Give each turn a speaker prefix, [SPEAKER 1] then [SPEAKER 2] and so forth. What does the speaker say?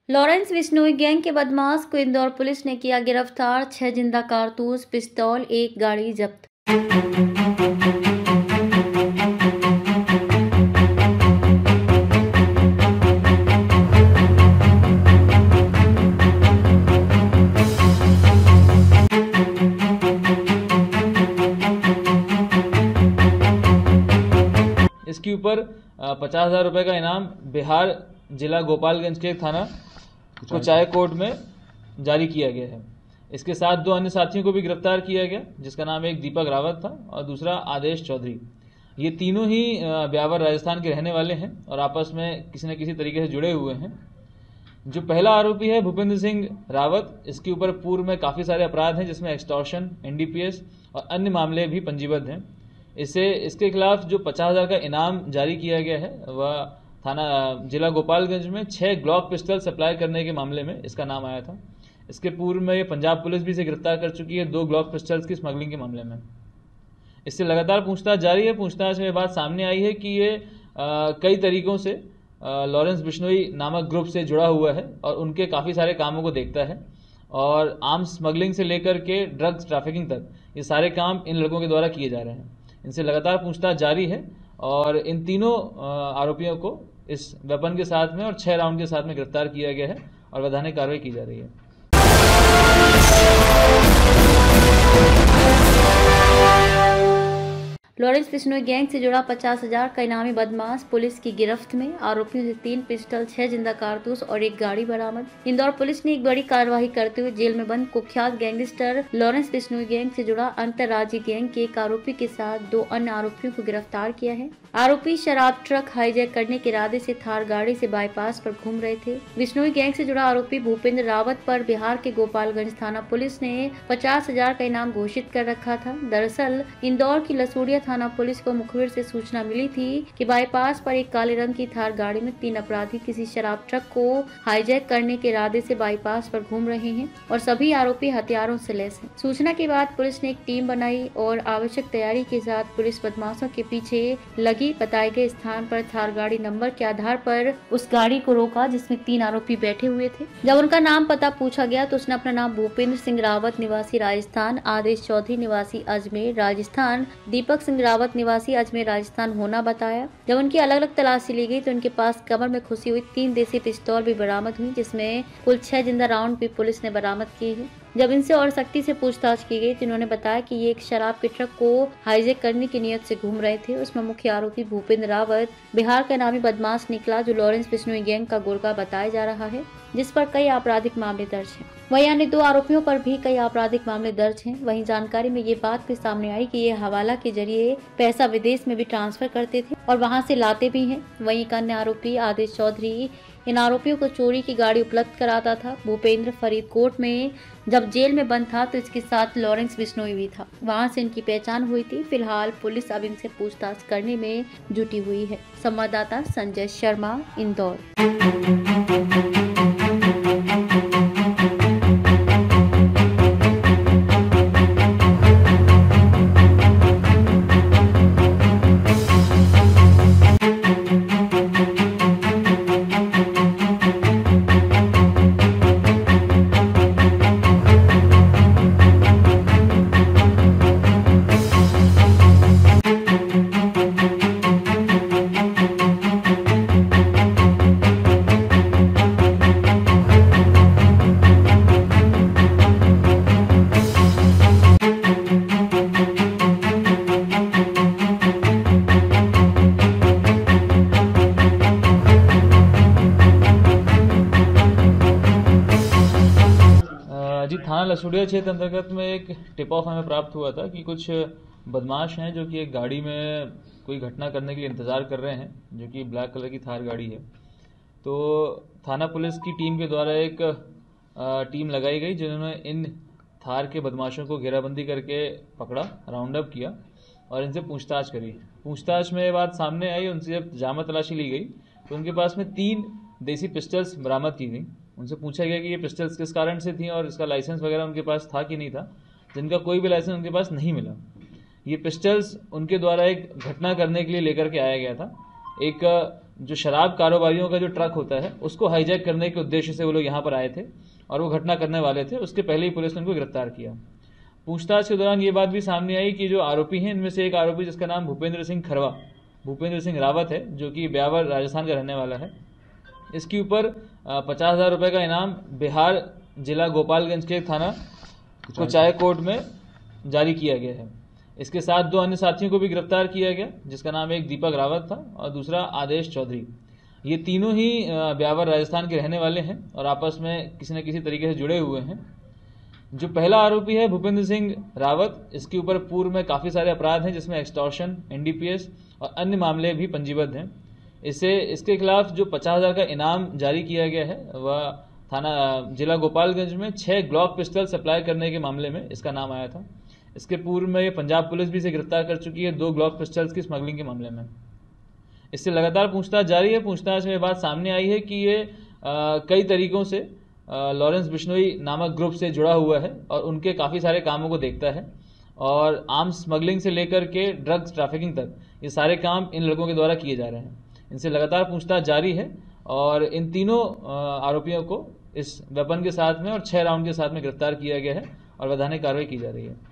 [SPEAKER 1] Lawrence Bishnoi gang के बदमाश को इंदौर पुलिस ने किया गिरफ्तार। 6 जिंदा कारतूस, पिस्तौल, एक गाड़ी जब्त।
[SPEAKER 2] इसके ऊपर 50,000 रुपये का इनाम बिहार जिला गोपालगंज के थाना कुचाय कोर्ट में जारी किया गया है। इसके साथ 2 अन्य साथियों को भी गिरफ्तार किया गया, जिसका नाम एक दीपक रावत था और दूसरा आदेश चौधरी। ये तीनों ही ब्यावर राजस्थान के रहने वाले हैं और आपस में किसी न किसी तरीके से जुड़े हुए हैं। जो पहला आरोपी है भूपेंद्र सिंह रावत, इसके ऊपर पूर्व में काफ़ी सारे अपराध हैं, जिसमें एक्सटॉर्शन, NDPS और अन्य मामले भी पंजीबद्ध हैं। इसके खिलाफ जो 50,000 का इनाम जारी किया गया है वह थाना जिला गोपालगंज में 6 ग्लॉक पिस्टल सप्लाई करने के मामले में इसका नाम आया था। इसके पूर्व में ये पंजाब पुलिस भी इसे गिरफ्तार कर चुकी है 2 ग्लॉक पिस्टल्स की स्मगलिंग के मामले में। इससे लगातार पूछताछ जारी है। पूछताछ में बात सामने आई है कि ये कई तरीकों से लॉरेंस बिश्नोई नामक ग्रुप से जुड़ा हुआ है और उनके काफ़ी सारे कामों को देखता है और आर्म्स स्मगलिंग से लेकर के ड्रग्स ट्रैफिकिंग तक ये सारे काम इन लड़कों के द्वारा किए जा रहे हैं। इनसे लगातार पूछताछ जारी है और इन तीनों आरोपियों को इस वेपन के साथ में और 6 राउंड के साथ में गिरफ्तार किया गया है और वैधानिक कार्रवाई की जा रही है।
[SPEAKER 1] लॉरेंस बिश्नोई गैंग से जुड़ा 50,000 का इनामी बदमाश पुलिस की गिरफ्त में। आरोपियों से 3 पिस्टल, 6 जिंदा कारतूस और एक गाड़ी बरामद। इंदौर पुलिस ने एक बड़ी कार्रवाई करते हुए जेल में बंद कुख्यात गैंगस्टर लॉरेंस बिश्नोई गैंग से जुड़ा अंतर्राज्यीय गैंग के एक आरोपी के साथ 2 अन्य आरोपियों को गिरफ्तार किया है। आरोपी शराब ट्रक हाईजैक करने के इरादे से थार गाड़ी से बाईपास पर घूम रहे थे। बिश्नोई गैंग से जुड़ा आरोपी भूपेंद्र रावत पर बिहार के गोपालगंज थाना पुलिस ने 50,000 का इनाम घोषित कर रखा था। दरअसल इंदौर की लसूड़िया थाना पुलिस को मुखबिर से सूचना मिली थी कि बाईपास पर एक काले रंग की थार गाड़ी में 3 अपराधी किसी शराब ट्रक को हाईजैक करने के इरादे से बाईपास पर घूम रहे हैं और सभी आरोपी हथियारों से लैस हैं। सूचना के बाद पुलिस ने एक टीम बनाई और आवश्यक तैयारी के साथ पुलिस बदमाशों के पीछे लगी। बताए गए स्थान पर थार गाड़ी नंबर के आधार पर उस गाड़ी को रोका जिसमें 3 आरोपी बैठे हुए थे। जब उनका नाम पता पूछा गया तो उसने अपना नाम भूपेंद्र सिंह रावत निवासी राजस्थान, आदेश चौधरी निवासी अजमेर राजस्थान, दीपक सिंह रावत निवासी अजमेर राजस्थान होना बताया। जब उनकी अलग अलग तलाशी ली गई तो उनके पास कमर में खुसी हुई 3 देसी पिस्तौल भी बरामद हुई, जिसमें कुल 6 जिंदा राउंड भी पुलिस ने बरामद किए हैं। जब इनसे और सख्ती से पूछताछ की गई तो इन्होंने बताया कि ये एक शराब के ट्रक को हाईजैक करने की नियत से घूम रहे थे। उसमें मुख्य आरोपी भूपेंद्र रावत बिहार का नामी बदमाश निकला, जो लॉरेंस बिश्नोई गैंग का गुर्गा बताया जा रहा है, जिस पर कई आपराधिक मामले दर्ज हैं। वहीं अन्य 2 आरोपियों पर भी कई आपराधिक मामले दर्ज हैं। वहीं जानकारी में ये बात भी सामने आई कि ये हवाला के जरिए पैसा विदेश में भी ट्रांसफर करते थे और वहां से लाते भी हैं। वहीं एक अन्य आरोपी आदेश चौधरी इन आरोपियों को चोरी की गाड़ी उपलब्ध कराता था। भूपेंद्र फरीदकोट में जब जेल में बंद था तो इसके साथ लॉरेंस बिश्नोई भी था, वहां से इनकी पहचान हुई थी। फिलहाल पुलिस अब इनसे पूछताछ करने में जुटी हुई है। संवाददाता संजय शर्मा, इंदौर।
[SPEAKER 2] जी, थाना लसूड़िया क्षेत्र अंतर्गत में एक टिप ऑफ हमें प्राप्त हुआ था कि कुछ बदमाश हैं जो कि एक गाड़ी में कोई घटना करने के लिए इंतज़ार कर रहे हैं, जो कि ब्लैक कलर की थार गाड़ी है। तो थाना पुलिस की टीम के द्वारा एक टीम लगाई गई, जिन्होंने इन थार के बदमाशों को घेराबंदी करके पकड़ा, राउंड अप किया और इनसे पूछताछ करी। पूछताछ में ये बात सामने आई, उनसे जब जामा तलाशी ली गई तो उनके पास में 3 देसी पिस्टल्स बरामद की गई। उनसे पूछा गया कि ये पिस्टल्स किस कारण से थी और इसका लाइसेंस वगैरह उनके पास था कि नहीं था, जिनका कोई भी लाइसेंस उनके पास नहीं मिला। ये पिस्टल्स उनके द्वारा एक घटना करने के लिए लेकर के आया गया था। एक जो शराब कारोबारियों का जो ट्रक होता है उसको हाईजैक करने के उद्देश्य से वो लोग यहाँ पर आए थे और वो घटना करने वाले थे। उसके पहले ही पुलिस ने उनको गिरफ्तार किया। पूछताछ के दौरान ये बात भी सामने आई कि जो आरोपी हैं इनमें से एक आरोपी जिसका नाम भूपेंद्र सिंह रावत है, जो कि ब्यावर राजस्थान का रहने वाला है, इसके ऊपर 50,000 रुपये का इनाम बिहार जिला गोपालगंज के थाना कुचाय कोर्ट में जारी किया गया है। इसके साथ 2 अन्य साथियों को भी गिरफ्तार किया गया, जिसका नाम एक दीपक रावत था और दूसरा आदेश चौधरी। ये तीनों ही ब्यावर राजस्थान के रहने वाले हैं और आपस में किसी न किसी तरीके से जुड़े हुए हैं। जो पहला आरोपी है भूपेंद्र सिंह रावत, इसके ऊपर पूर्व में काफ़ी सारे अपराध हैं, जिसमें एक्सटॉर्शन, NDPS और अन्य मामले भी पंजीबद्ध हैं। इसके खिलाफ जो 50,000 का इनाम जारी किया गया है वह थाना जिला गोपालगंज में 6 ग्लॉक पिस्टल सप्लाई करने के मामले में इसका नाम आया था। इसके पूर्व में ये पंजाब पुलिस भी इसे गिरफ्तार कर चुकी है 2 ग्लॉक पिस्टल्स की स्मगलिंग के मामले में। इससे लगातार पूछताछ जारी है। पूछताछ में बात सामने आई है कि ये कई तरीकों से लॉरेंस बिश्नोई नामक ग्रुप से जुड़ा हुआ है और उनके काफ़ी सारे कामों को देखता है और आर्म्स स्मगलिंग से लेकर के ड्रग्स ट्रैफिकिंग तक ये सारे काम इन लोगों के द्वारा किए जा रहे हैं। इनसे लगातार पूछताछ जारी है और इन तीनों आरोपियों को इस वेपन के साथ में और 6 राउंड के साथ में गिरफ्तार किया गया है और वैधानिक कार्रवाई की जा रही है।